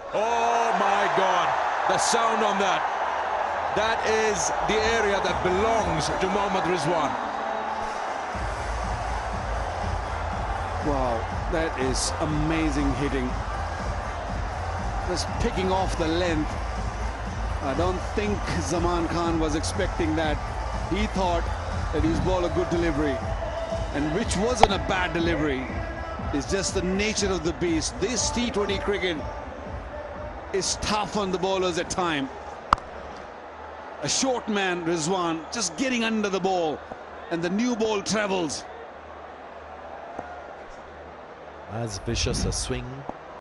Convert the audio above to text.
Oh my God, the sound on that. That is the area that belongs to Mohammad Rizwan. Wow, that is amazing hitting. Just picking off the length. I don't think Zaman Khan was expecting that. He thought that he's ball a good delivery, and which wasn't a bad delivery. It's just the nature of the beast. This T20 cricket is tough on the bowlers at time. A short man, Rizwan, just getting under the ball, and the new ball travels. As vicious a swing